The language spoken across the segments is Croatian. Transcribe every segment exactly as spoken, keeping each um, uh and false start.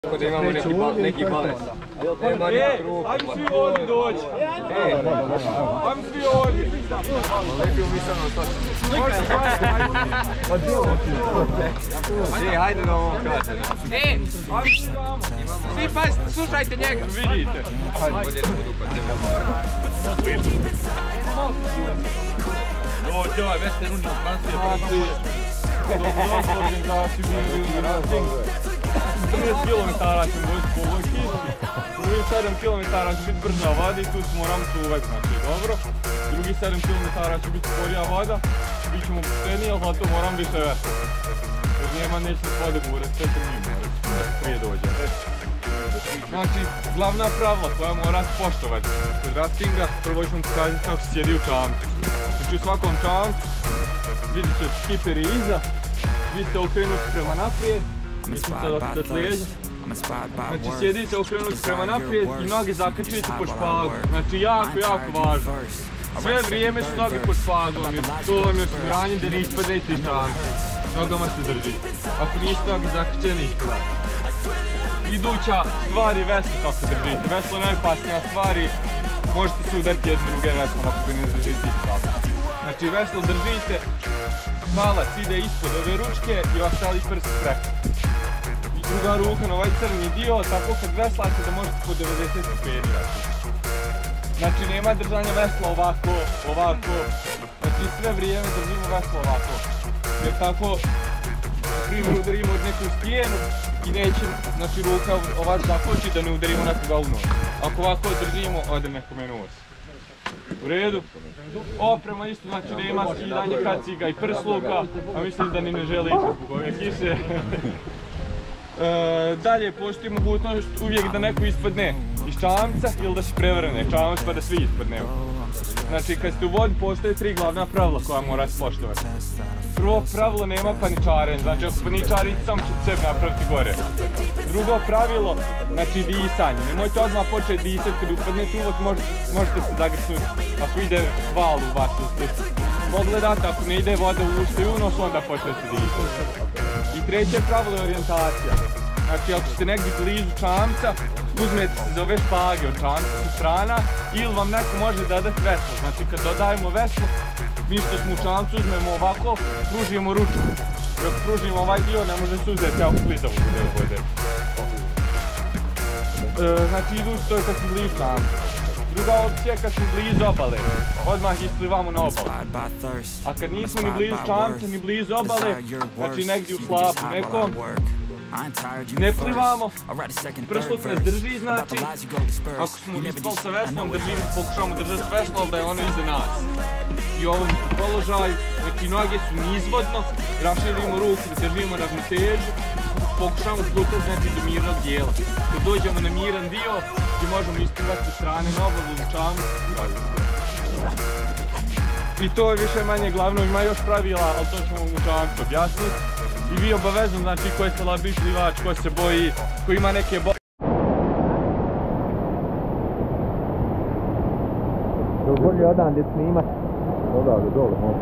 Tako da imamo neki, ba, neki balet. Nema E, ruku. ajmo svi ovdje doći. E, ajmo svi ovdje. Lepio mi sam na to. E, hajde da ovo kaže. E, svi pazite, slušajte njega. Vidite. Bolje da budu kod tebe. Dođe ovaj Western Union Francije. Dobro organizaciju bili u Racing. trideset kilometara ćemo doći po ovoj kiši. Drugi sedam kilometara će biti brža voda i tu moramo čuvati, znači dobro. Drugi sedam kilometara će biti sporija voda. Bit ćemo pošteni, ali zato moram više vesla. Jer nema neće s vode gure, sve će mi morati, prije dođe. Znači, glavna pravila koja morate poštovati kod raftinga, prvo ćemo pokazati kako se sjedi u čamcu. Znači u svakom čamcu vidit ćete skiperi iza, vi ste okrenuti prema naprijed, mislim sad okrenuti lijeđa. Znači sjedite okrenuti prema naprijed i noge zakrčujete po špagu, znači jako, jako važno. Sve vrijeme su noge pod špagom, jer to vam je osiguranje da ne ispadnete iz čamca. Nogama se držite. Ako niste noge zakrčene, ispadate. Iduća stvar je veslo kako držite. Veslo je najopasnija stvar i možete se udariti jedne druge veslom ako ne držite ispravno. Znači veslo držite, palac ide ispod ove ručke i ostali prst preko. I druga ruka na ovaj crni dio, tako kad veslate da možete po devedeset stepeni. Znači nema držanja vesla ovako, ovako. Znači sve vrijeme držimo veslo ovako. Jer tako, na primjer, udarimo od neku stijenu i neće, znači ruka ovako zakoči da ne udarimo nekoga u nos. Ako ovako držimo, ode nekome nos. U redu. Oprema isto, znači nema skidanje kaciga i prsluka, a mislim da ni ne žele ići zbog ove kiše. E, dalje, postoji mogućnost uvijek da neko ispadne iz čamca ili da se prevrne čamac pa da svi ispadnemo. Znači, kad ste u vodi, postoje tri glavna pravila koja morate poštovati. Prvo pravilo, nema paničarenja, znači ako paničarite, samo ćete sebe napraviti gore. Drugo pravilo, znači disanje. Nemojte odmah početi disati, kad upadnete u vod možete se zagrsnuti ako ide val u vašu strcu. Pogledate, ako ne ide voda u usta i u nos, onda počete disati. I treće pravilo je orijentacija. Znači, ako ste negdje blizu čamca, uzmete se za ove špage od čamca sa strana ili vam neko može dodati veslo. Znači, kad dodajemo veslo, mi što smo u čamcu uzmemo ovako, pružimo ručku. Dok pružimo ovaj dio, ne može se uzeti jako klizavu bude vode. E, znači, idući to je kad smo blizu čamca. Druga opcija je kad smo blizu obale, odmah isplivamo na obalu. A kad nismo ni blizu čamca, ni blizu obale, znači negdje u slapu nekom, ne plivamo, prsluk nas drži, znači, ako smo ispali sa veslom, držimo, pokušamo držati veslo, ali da je ono iza nas. I u ovom položaju, znači noge su nizvodno, raširimo ruku da držimo ravnotežu, pokušamo splutati znači do mirnog dijela. Kad dođemo na miran dio, gdje možemo isplivati sa strane na obalu u čamcu. I to je više manje glavno, ima još pravila, ali to ćemo u čamcu objasniti. I vi obavezno, znači ko je slabiji plivač, ko se boji, ko ima neke boje. Jel bolje odande snimat? Odavde, dole može.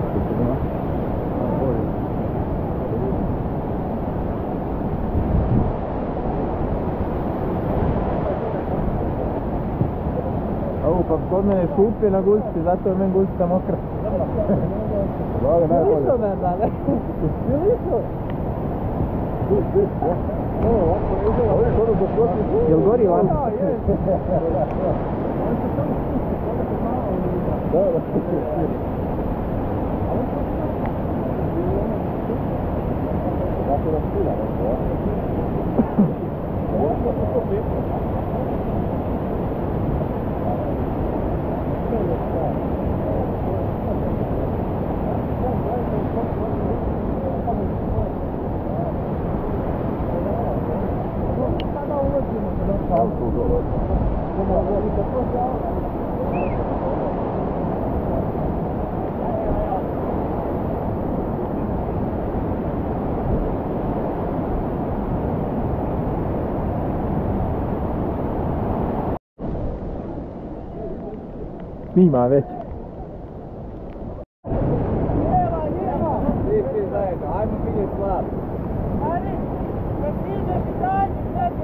Ovo pa kod mene šuplje na guzici, zato je meni guzica mokra. Dobro, najbolje. Lišo me, dale. Je lišo? Jel gori van? Da, da. Kako da spila, snima već. Jeva, jeva! Svi, svi zajedno, ajmo vidjeti slab. Ajde, kad stižeš i dađi,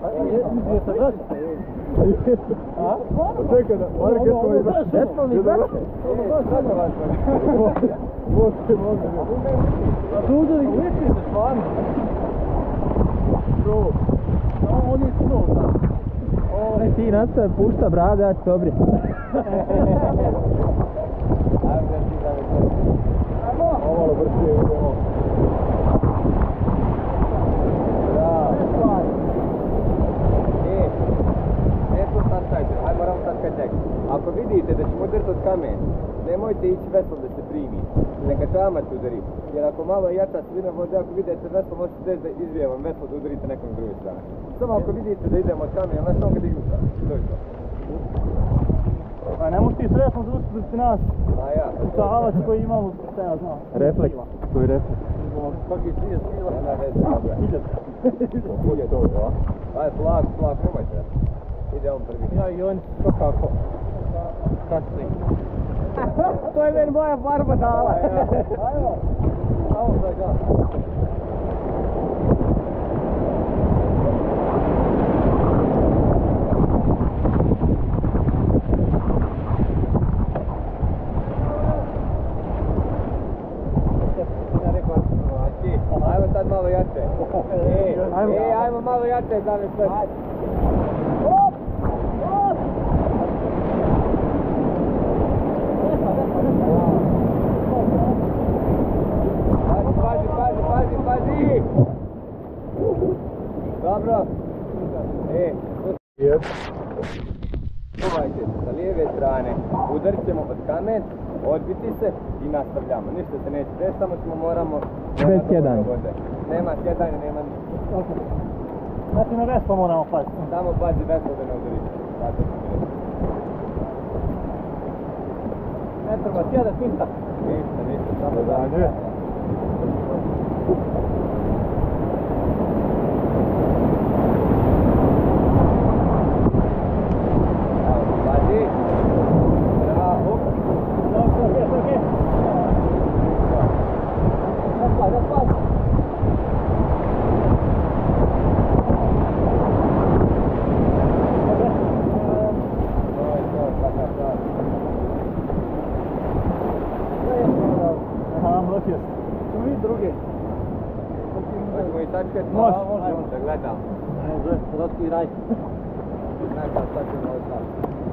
Mislim da se vraćate. A? Čekaj da, Marek je tvoj braće. Jesmo li braće? Može, može. A tu uzeli uvijekli se stvarno. Bro. On je snov da. Ne, ti nastaje pušta brada, ja ću se obrijeti. Malo brže idemo. Ako vidite da ćemo udrti od kamen, nemojte ići veslom da se primi, neka čamac udari, jer ako malo jača svilina vode, ako vidite veslo, možete da izvije vam veslo da udarite nekom s druge strane. Samo ako vidite da idemo od kamena, znaš samo kad dignu strane, to je to. Pa ne možeš ti sretno zaustiti nas. A ja. Utavac koji imamo, šta ja znam. Refleks, koji refleks. Kako je trideset kila. Nema veze, dobra. Hiljad. Bude to, da? Ajde, polako, polako, nemojte. Ide on prvi. Ja i on, to kako? Kasni. To je meni moja farba dala. Ajmo. Ajmo za gas. Ajmo sad malo jače. E, e, ajmo malo jače da me sve. Hop! Hop! Pazi, pazi, pazi, pazi! Dobro. E, čuvajte se sa lijeve strane. Udarit ćemo od kamen, odbiti se i nastavljamo. Ništa se neće desiti, samo ćemo moramo... Bez sjedanja. Nema sjedanja, nema ništa. Znači na veslo moramo paziti. Samo pazi veslo da ne udarite. Zato ćemo reći. Ne treba sjedat ništa. Ništa, ništa, samo da... Pazi. Bravo. Okej, okej. Raspad, raspad. Aha, mlotio se. Smo mi druge. Možemo i tačkati? Može. Ajmo da gledam. Može, kratki raj. Znaš da sad ćemo ovo sad.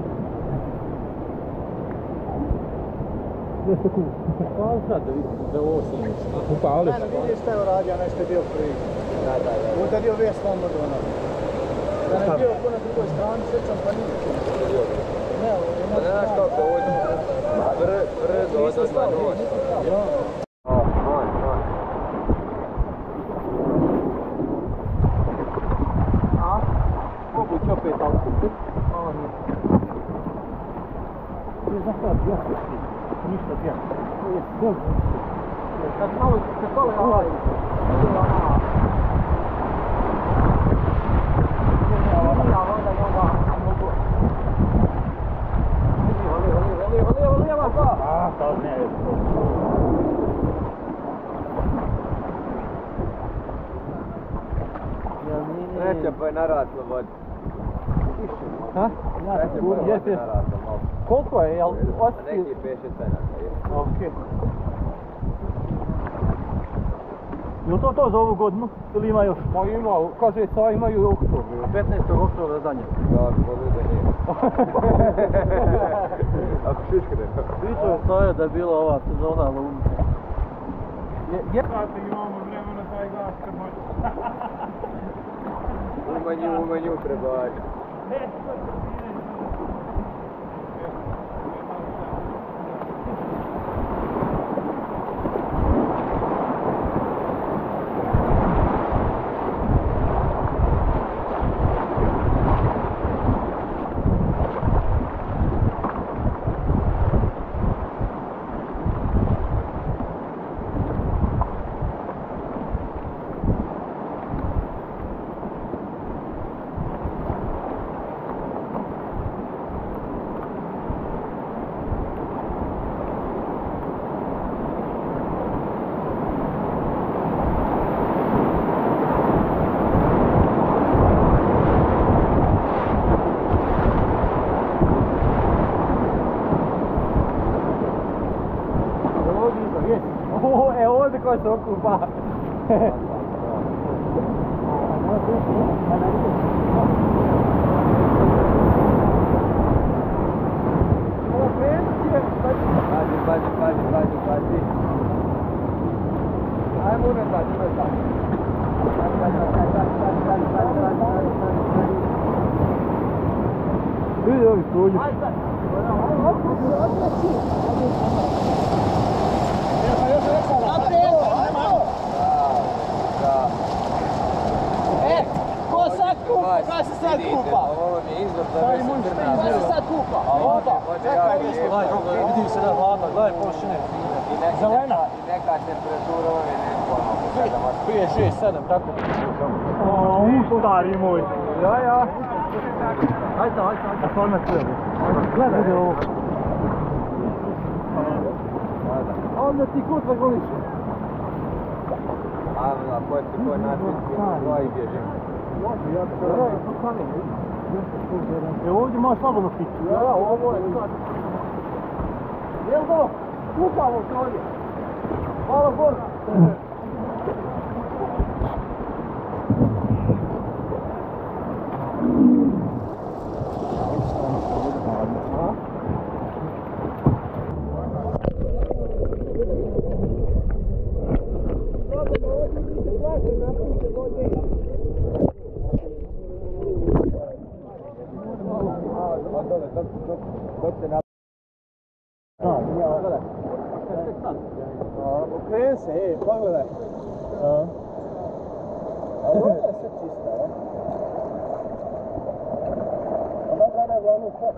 Gdje se kući? Pa sad da vidim da ovo snimi. Upali se. Ne, vidiš šta je uradio, a nešto je bio prvi. Da, da, da. Udario vijest vam od ona. Da ne bio ko na drugoj strani, sjećam pa nije. Ne, ovo je Pa ne znaš kako ovdje. Brzo odozva noć. O, on, on. A? Moguće opet alkohol. Ovo nije. Ti znaš šta, dvjesto ti. Ništa dvjesto. To je dobro. Kad malo, kad malo je ovaj. Ah, sad ne je. Sreća pa je naraslo vod. Ha? Sreća pa je vod naraslo malo. Koliko je, jel? Neki pet šest sedam je. Okej. Je to to za ovu godinu? Ili ima još? Ma ima, kaže sa imaju i oktober. petnaestog oktobra za nje. Da, bolje da nije. Ako šiškne. Pričao je Saja da je bila ova sezona luna. Je, Znate, imamo vremena taj gas kad može. Umanju, umanju trebali. se okupa. Pazi, pazi, pazi, pazi, pazi. Ajmo unutar, unutar. Vidi ovi suđi. E, ko sad kupa? Kada se sad kupa? Ovo mi je izvor da mi se trna. Kada se sad kupa? Oba. Čekaj, Vidi se da vlada, gledaj površine. zelena. I neka temperatura ove ne Prije šest sedam, tako. U, stari moj. Ja, ja. Hajde, hajde, hajde. A stvarno sve. Gledaj ovo. Onda ti kutra goliš. A, ko je ti koji način koja i bježim. E ovdje možeš slobodno piti. Ja, ovo je sad. Jel to? Kupamo se ovdje. Hvala Boga. Okreni se, ej, pogledaj. A ovo je sve čista, ja? Ona gana je glavnu sve.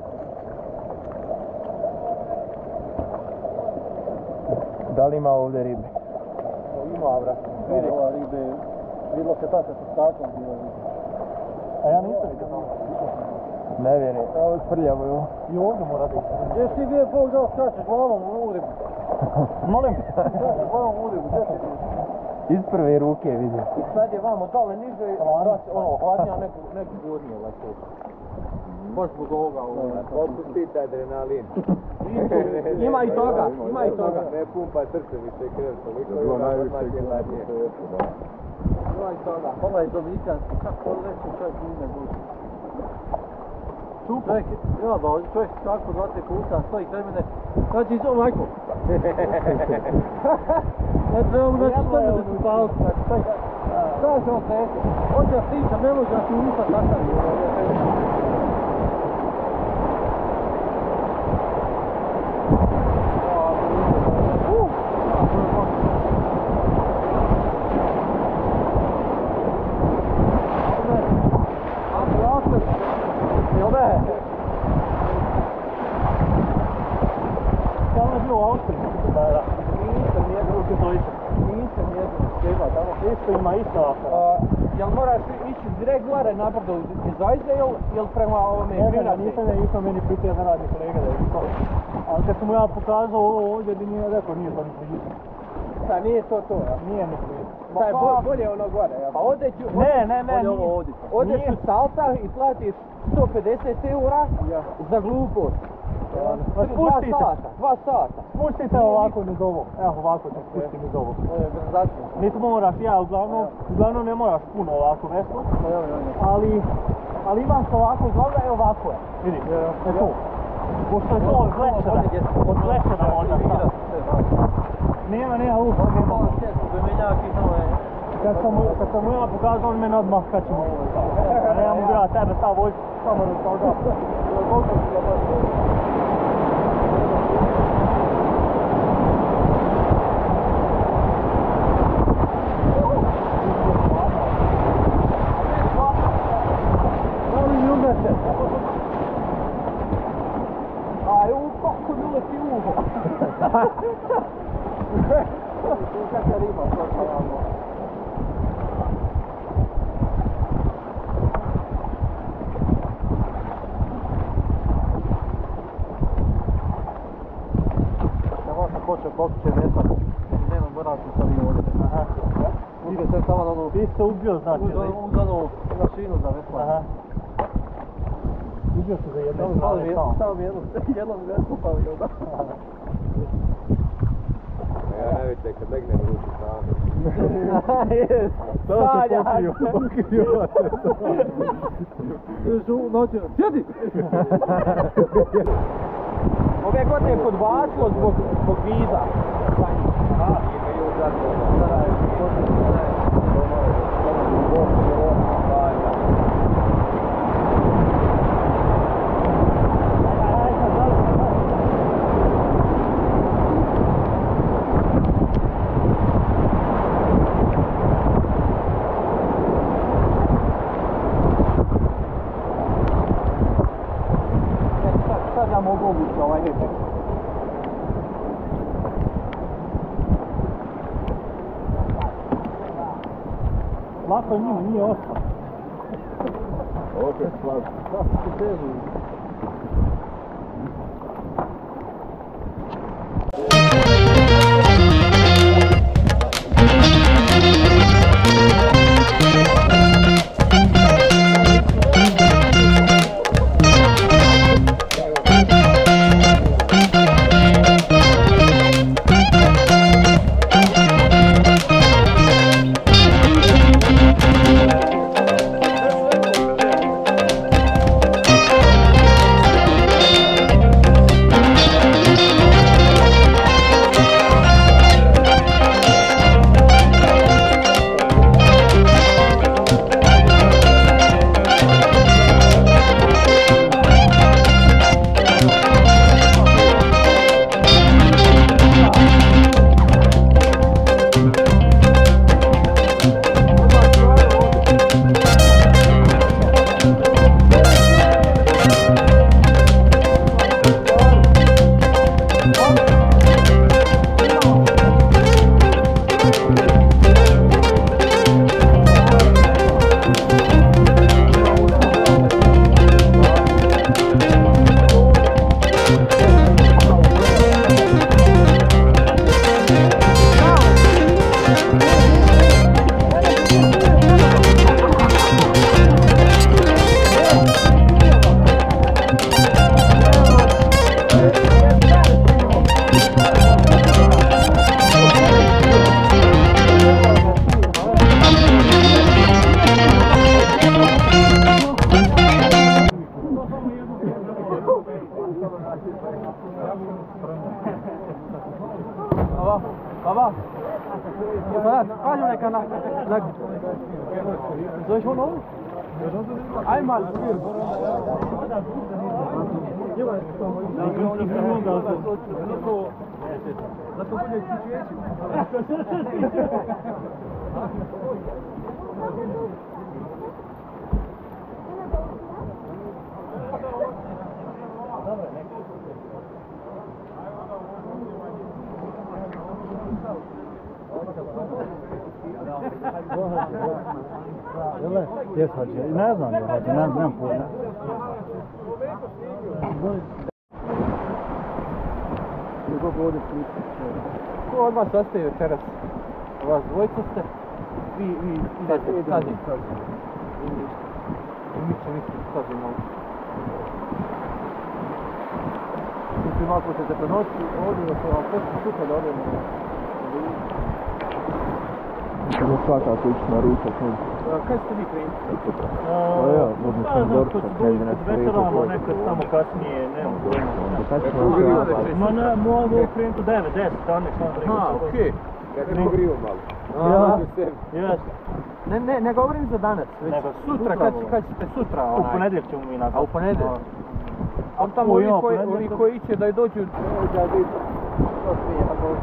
Da li ima ovdje ribe? Ima, vrat. Vidi ova ribe. Vidilo se ta sa stakom bila ribe. A ja nisam vidio. Ne vjerujem, ovo je prljavo je ovo. I ovdje mora biti. Gdje si gdje Bog dao skačeš glavom u ribu? Molim? Skačeš glavom u ribu, gdje si gdje? Iz prve ruke vidio. Sad je vamo dole niže, ono, hladnija neku, neku gornije leto. Baš zbog ovoga ovoga. Otpustite adrenalin. Ima i toga, ima i toga. Ne pumpa srce više krv, toliko je odmah je hladnije. Ima i toga. Ovaj dominikanski, kako leće čovjek nije guži. Čovjek, ja ba, čovjek tako dva te puta stoji kraj mene. Znači, izvo majko. Ja trebam da ću sve da ću palcu. Šta se on teško? Hoće da pričam, ne može da ti usta takav. Jel ne? Samo je bio u Austriji. Da, da. Nisam nijedno u Katovića. Nisam nijedno u Keba, tamo. Isto ima isto. Jel moraš ići direkt gore nabrdo iz Zajde ili prema ovome Grinači? Ne, nisam ja išao, meni pitao jedan radni kolega da je išao. Ali kad sam mu ja pokazao ovo ovdje, bi nije rekao, nije to ni priđu. Šta, nije to to, ja? Nije ni priđu. Šta je bolje ono gore, ja? Pa ovdje ću... Ne, ne, ne, nije. Ovdje ću salta i platiš sto pedeset eura za glupost. Dva sata, dva sata. Spustite ovako niz ovo. Evo ovako ću spustiti niz ovo. Niti moraš, ja uglavnom, uglavnom ne moraš puno ovako veslo. Ali, ali imaš ovako, uglavnom je ovako je. Vidi, je to. Pošto je to od glešena, od glešena možda sad. Nema, nema uho, nema uho. Kad sam mu, kad sam mu ja pokazao, on mene odmah kači mu. Ne mogu ja tebe sad voziti, samo da toga. Aj, u kako mi uleti uho. Kakva riba, kakva riba. Počeo pokuće vesat, nema boravku sad i ovdje. Aha. Ide se samo na ono... Ti se ubio znači, ili? Uz onu mašinu za vesla. Aha. Ubio se za jedne strane samo. Samo mi jednom, jednom veslu pali, jel da? Ja najveće kad legne u ruku stranu. Jes, samo se pokrio, pokrio. Noćeno, sjedi! Ove godine je podbačilo zbog, zbog viza. Aha, imaju sad ja mogu obući ovaj hepek. Lako njima nije ostao. Opet slav. Baba, baba. Sada, kažem neka na... Zoveš ono ovu? Einmal. Zato bolje ćućeći. Jele, jes hoće, ne znam je hoće, ne znam pojma. Koliko ovdje priča? Ko od vas ostaje večeras? Vas dvojica ste? Vi, vi, idete, sadim. I mi će mislim, sadim ovdje. Mislim, ako ćete prenoći ovdje, da se vam posto sutra da odemo. Ćemo svakako ići na ručak. Kaj ste vi krenuli? Pa ja, možda sam doručak, ne znam, nešto Večeramo nekad samo kasnije, nemam dojma. Ma ne, mogu krenuti u devet, deset, stane, stane. Aha, okej. Ja te pogrivo malo. Ja, jes. Ne, ne, ne govorim za danas, već sutra, kad, kad ćete sutra onaj? U ponedjeljak ćemo mi nazad. A u ponedjeljak? A tamo ovi koji, ovi koji će da dođu... Da vidim, to smije na dođu.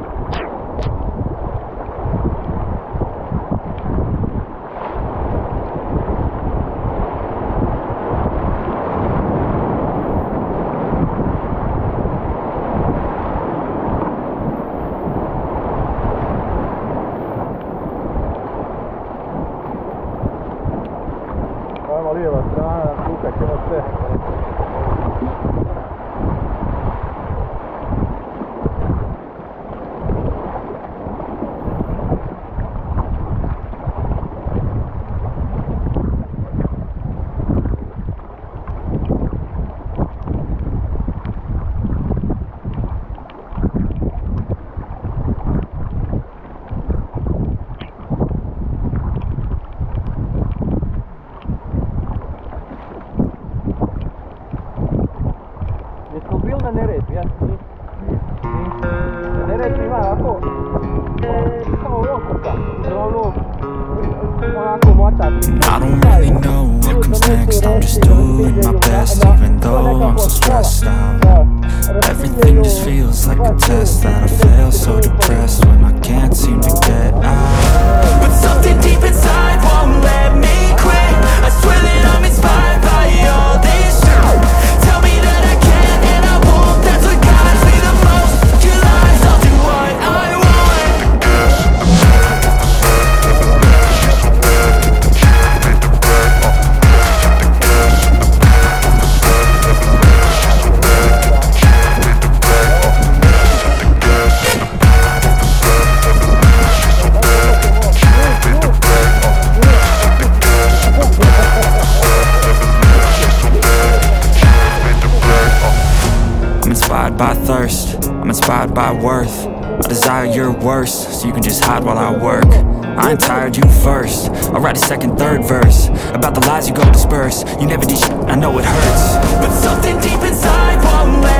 Ajmo lijeva strana, kukat ćemo sve. Jes, nisi. Ne reći ima ovako, kao okurka, ono, onako motat. I don't really know what comes next, I'm just doing my best, even though I'm so stressed out. Everything just feels like a test that I fail, so depressed when I can't seem to get out. But something deep inside won't let me quit. I swear that I'm inspired by all this shit. Tell me that I can and I won't, that's what guides me the most. Your lies, I'll do what I want. By thirst, I'm inspired by worth. I desire your worst, so you can just hide while I work. I ain't tired, you first. I'll write a second, third verse about the lies you go disperse. You never did shit, I know it hurts. But something deep inside won't let